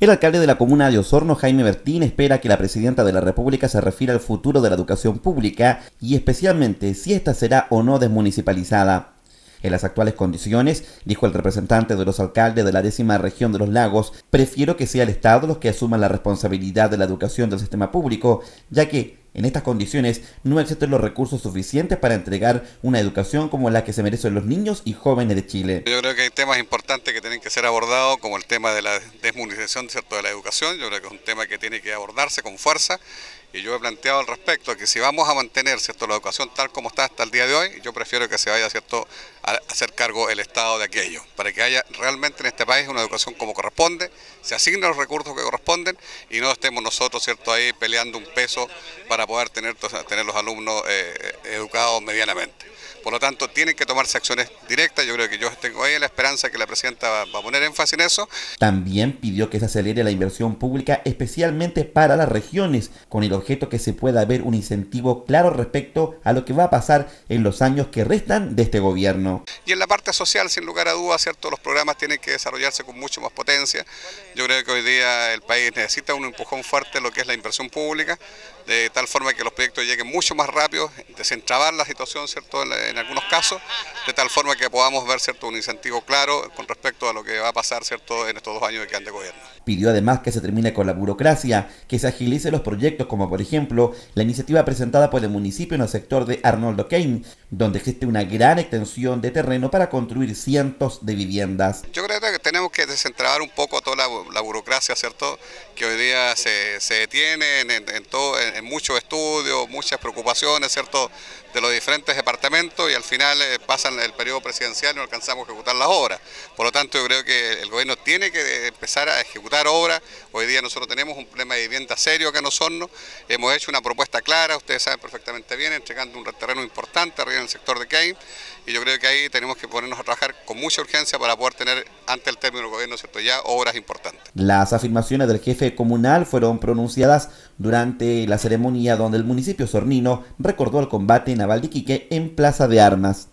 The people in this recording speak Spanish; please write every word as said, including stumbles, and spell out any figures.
El alcalde de la comuna de Osorno, Jaime Bertín, espera que la presidenta de la República se refiera al futuro de la educación pública y especialmente si esta será o no desmunicipalizada. En las actuales condiciones, dijo el representante de los alcaldes de la décima región de los lagos, prefiero que sea el Estado los que asuman la responsabilidad de la educación del sistema público, ya que en estas condiciones no existen los recursos suficientes para entregar una educación como la que se merecen los niños y jóvenes de Chile. Yo creo que hay temas importantes que tienen que ser abordados, como el tema de la desmunicipalización, ¿cierto?, de la educación. Yo creo que es un tema que tiene que abordarse con fuerza. Y yo he planteado al respecto que si vamos a mantener, ¿cierto?, la educación tal como está hasta el día de hoy, yo prefiero que se vaya, ¿cierto?, a hacer cargo el Estado de aquello, para que haya realmente en este país una educación como corresponde, se asignen los recursos que corresponden y no estemos nosotros, ¿cierto?, ahí peleando un peso para poder tener, tener los alumnos eh, educados medianamente. Por lo tanto, tienen que tomarse acciones directas. Yo creo que yo tengo ahí la esperanza que la presidenta va, va a poner énfasis en eso. También pidió que se acelere la inversión pública, especialmente para las regiones, con el objeto que se pueda ver un incentivo claro respecto a lo que va a pasar en los años que restan de este gobierno. Y en la parte social, sin lugar a dudas, ¿cierto?, los programas tienen que desarrollarse con mucho más potencia. Yo creo que hoy día el país necesita un empujón fuerte en lo que es la inversión pública, de tal forma que los proyectos lleguen mucho más rápido, desentrabar la situación, ¿cierto?, en, en algunos casos, de tal forma que podamos ver, ¿cierto?, un incentivo claro con respecto a lo que va a pasar, ¿cierto?, en estos dos años que quedan de gobierno. Pidió además que se termine con la burocracia, que se agilice los proyectos como por ejemplo la iniciativa presentada por el municipio en el sector de Arnoldo Kane, donde existe una gran extensión de terreno para construir cientos de viviendas. Yo creo que tenemos que desentrabar un poco toda la, la burocracia, ¿cierto?, que hoy día se, se detiene en, en, en, todo, en, en muchos estudios, muchas preocupaciones, ¿cierto?, de los diferentes departamentos y al final eh, pasan el periodo presidencial y no alcanzamos a ejecutar las obras. Por lo tanto, yo creo que el gobierno tiene que empezar a ejecutar obras. Hoy día nosotros tenemos un problema de vivienda serio acá en Osorno. Hemos hecho una propuesta clara, ustedes saben perfectamente bien, entregando un terreno importante arriba en el sector de Kane. Y yo creo que ahí tenemos que ponernos a trabajar con mucha urgencia para poder tener, ante el término del gobierno, ¿cierto?, ya obras importantes. Las afirmaciones del jefe comunal fueron pronunciadas durante la ceremonia donde el municipio osornino recordó el combate naval de Iquique en Plaza de Armas.